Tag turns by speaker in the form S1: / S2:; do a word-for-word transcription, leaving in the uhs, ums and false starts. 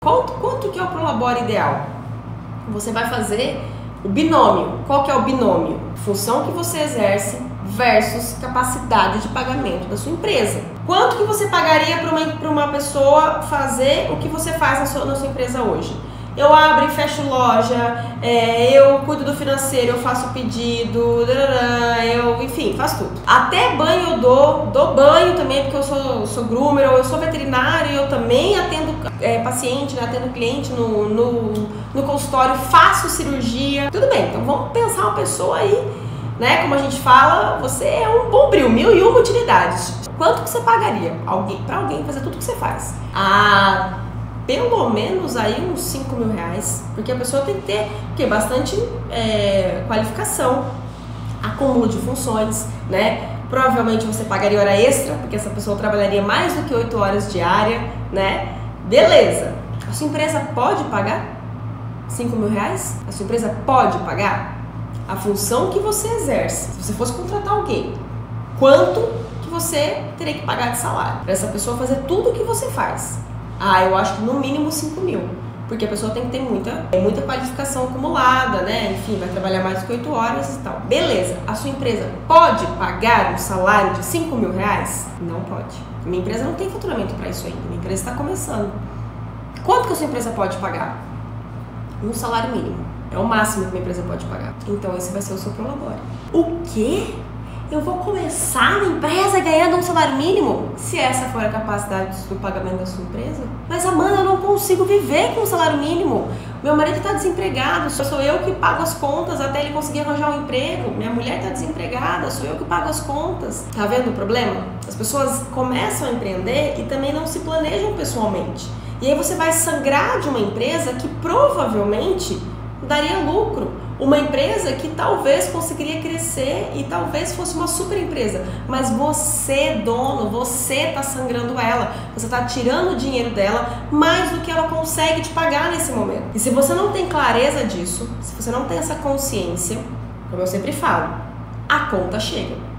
S1: Quanto, quanto que é o Prolabore ideal? Você vai fazer o binômio. Qual que é o binômio? Função que você exerce versus capacidade de pagamento da sua empresa. Quanto que você pagaria para uma, para uma pessoa fazer o que você faz na sua, na sua empresa hoje? Eu abro e fecho loja, é, eu cuido do financeiro, eu faço pedido, eu, enfim, faço tudo. Até banho eu dou, dou banho também, porque eu sou, sou groomer, ou eu sou veterinário e eu também atendo é, paciente, né, atendo cliente no, no, no consultório, faço cirurgia. Tudo bem, então vamos pensar uma pessoa aí, né, como a gente fala, você é um bombril, mil e uma utilidades. Quanto que você pagaria alguém, pra alguém fazer tudo que você faz? Ah... Pelo menos aí uns cinco mil reais, porque a pessoa tem que ter porque, bastante é, qualificação, acúmulo de funções, né? Provavelmente você pagaria hora extra, porque essa pessoa trabalharia mais do que oito horas diária, né? Beleza. A sua empresa pode pagar cinco mil reais? A sua empresa pode pagar a função que você exerce. Se você fosse contratar alguém, quanto que você teria que pagar de salário para essa pessoa fazer tudo o que você faz? Ah, eu acho que no mínimo cinco mil, porque a pessoa tem que ter muita, muita qualificação acumulada, né? Enfim, vai trabalhar mais do que oito horas e tal. Beleza, a sua empresa pode pagar um salário de cinco mil reais? Não pode. Minha empresa não tem faturamento para isso ainda, minha empresa está começando. Quanto que a sua empresa pode pagar? Um salário mínimo. É o máximo que minha empresa pode pagar. Então esse vai ser o seu Prolabore. O quê? Eu vou começar na empresa ganhando um salário mínimo? Se essa for a capacidade do pagamento da sua empresa? Mas Amanda, eu não consigo viver com um salário mínimo. Meu marido está desempregado, sou eu que pago as contas até ele conseguir arranjar um emprego. Minha mulher está desempregada, sou eu que pago as contas. Tá vendo o problema? As pessoas começam a empreender e também não se planejam pessoalmente. E aí você vai sangrar de uma empresa que provavelmente daria lucro. Uma empresa que talvez conseguiria crescer e talvez fosse uma super empresa, mas você, dono, você está sangrando ela, você está tirando o dinheiro dela mais do que ela consegue te pagar nesse momento. E se você não tem clareza disso, se você não tem essa consciência, como eu sempre falo, a conta chega.